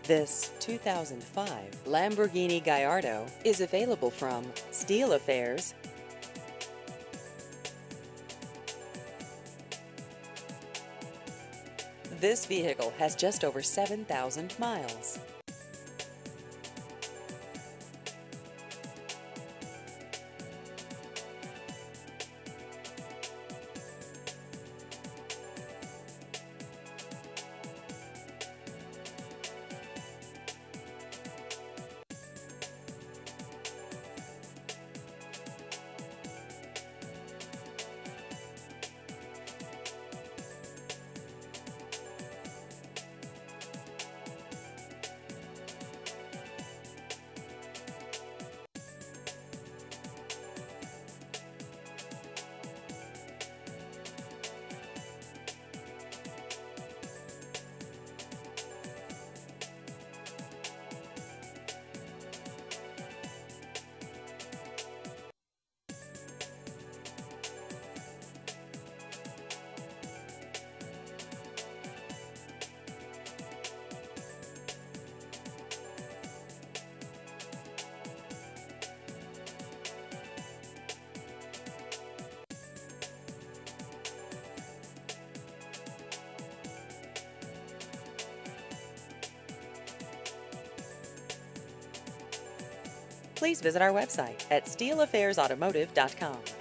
This 2005 Lamborghini Gallardo is available from Steele Affairs. This vehicle has just over 7,000 miles. Please visit our website at steeleaffairsautomotive.com.